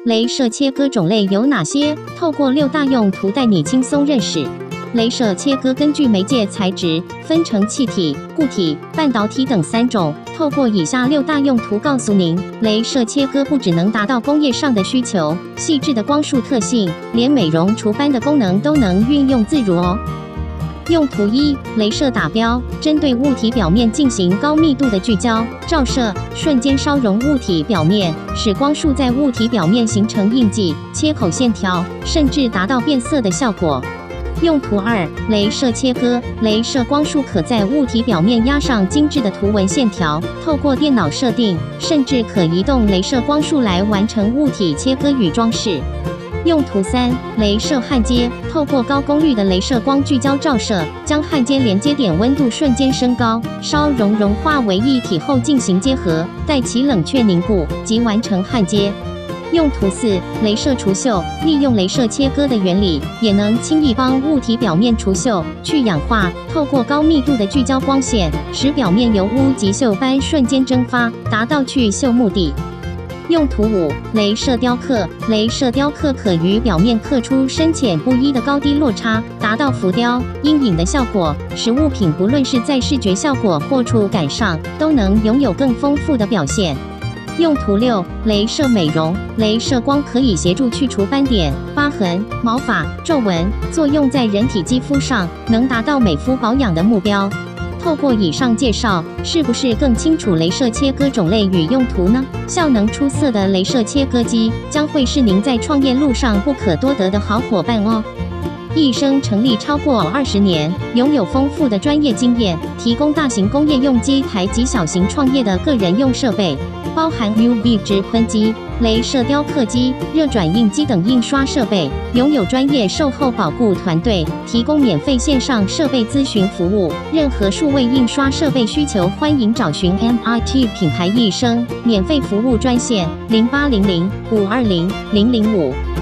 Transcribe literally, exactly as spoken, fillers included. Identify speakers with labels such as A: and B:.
A: 雷射切割种类有哪些？透过六大用途带你轻松认识。雷射切割根据媒介材质分成气体、固体、半导体等三种。透过以下六大用途告诉您，雷射切割不只能达到工业上的需求，细致的光束特性，连美容除斑的功能都能运用自如哦。用途一：雷射打标，针对物体表面进行高密度的聚焦照射，瞬间烧融物体表面，使光束在物体表面形成印记、切口线条，甚至达到变色的效果。用途二：雷射切割，雷射光束可在物体表面压上精致的图文线条，透过电脑设定，甚至可移动雷射光束来完成物体切割与装饰。用途三：雷射焊接，透过高功率的雷射光聚焦照射，将焊接连接点温度瞬间升高，烧熔融化为一体后进行结合，待其冷却凝固，即完成焊接。用途四：雷射除锈，利用雷射切割的原理，也能轻易帮物体表面除锈、去氧化。透过高密度的聚焦光线，使表面油污及锈斑瞬间蒸发，达到去锈目的。用途五：雷射雕刻，雷射雕刻可于表面刻出深浅不一的高低落差，达到浮雕、阴影的效果，使物品不论是在视觉效果或触感上，都能拥有更丰富的表现。用途六：雷射美容，雷射光可以协助去除斑点、疤痕、毛发、皱纹，作用在人体肌肤上，能达到美肤保养的目标。透过以上介绍，是不是更清楚雷射切割种类与用途呢？效能出色的雷射切割机将会是您在创业路上不可多得的好伙伴哦。一生成立超过二十年，拥有丰富的专业经验，提供大型工业用机台及小型创业的个人用设备，包含 U V 直喷机、雷射雕刻机、热转印机等印刷设备，拥有专业售后保固团队，提供免费线上设备咨询服务。任何数位印刷设备需求，欢迎找寻 M I T 品牌一生免费服务专线零八零零五二零零零五。